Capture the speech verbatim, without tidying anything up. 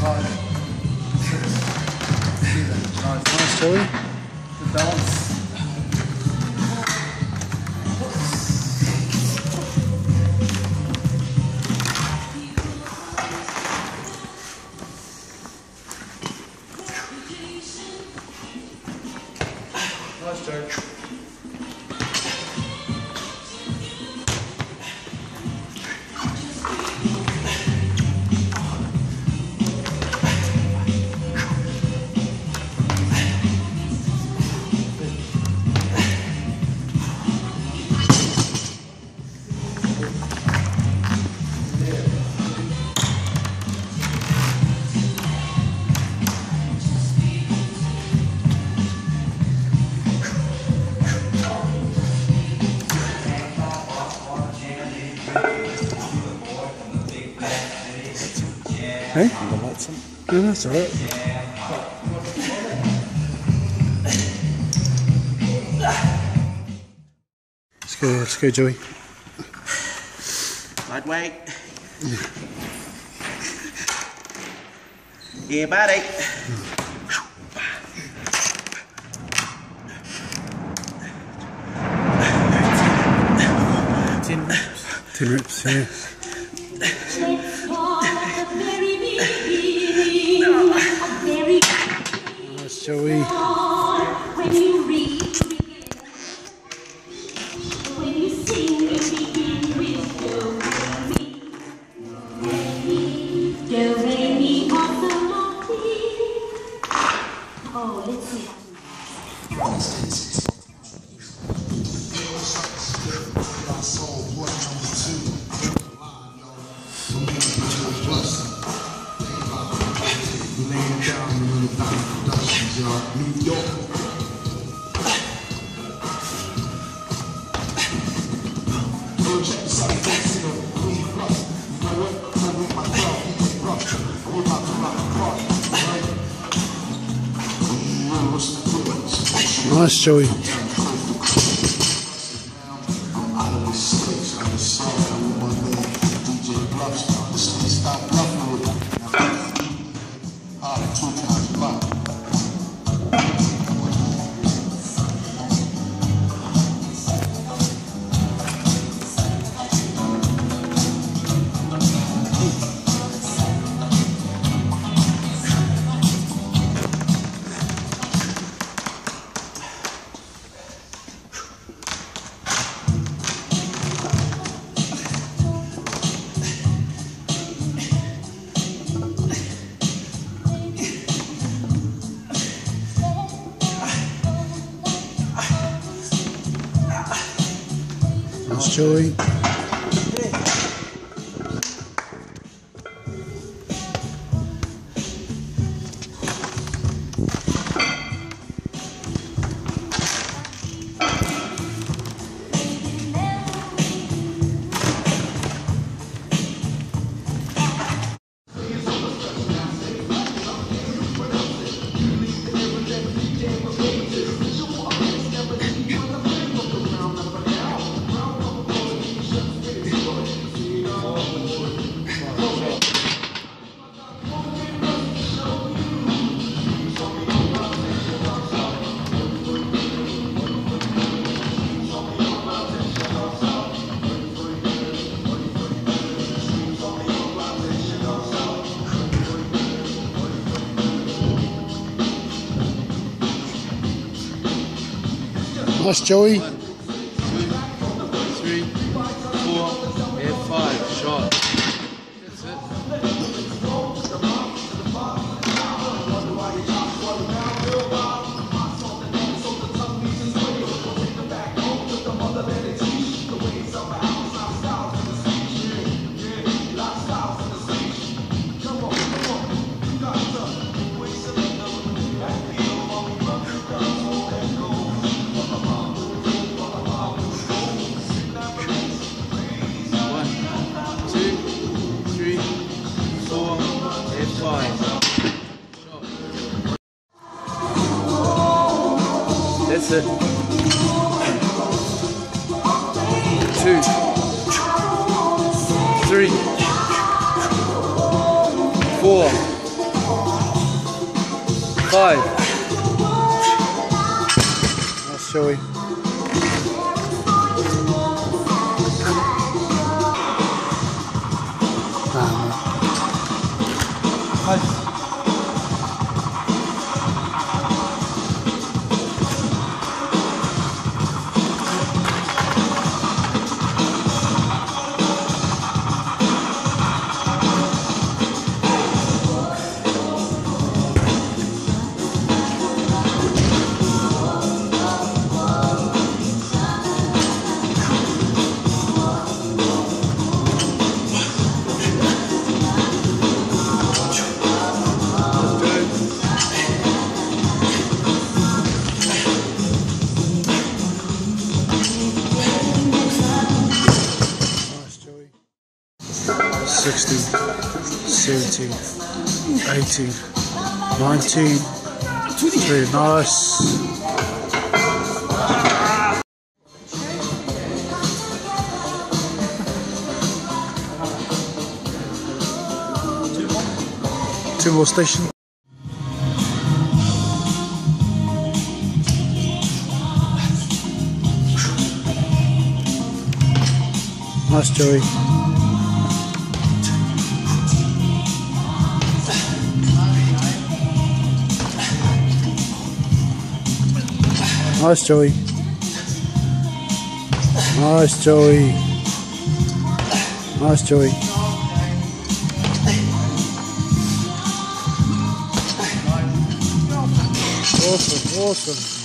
Nice, Joey. Good balance. Nice, Joe. Hey? No, that's alright. Let's go, let's go, Joey. Light weight. Yeah, buddy. Ten reps. Ten reps, yeah. Nice, Joey. When you read, when you sing, you begin with do, re, mi, do, re, mi, fa, sol, la, ti. Oh, let's see. New York. So check this out, thanks to the Queen Plus. You know what? I'm with my club, easy rough. We're about to rock the party, right? What's the difference? Nice, Joey. Out of the sticks, I'm sorry, I'm one day D J Bluffs. The state stop bluffing with me. Out of two times a lot. Nice, Joey. Nice, Joey. One, two, three, four, and five. Shot. That's it. That's it. Two, three, four, Five. Nice, Joey. sixteen, seventeen, eighteen, nineteen, three, nice. Two more stations. Nice, Joey. Nice, Joey. Nice, Joey. Nice, Joey. Awesome, awesome.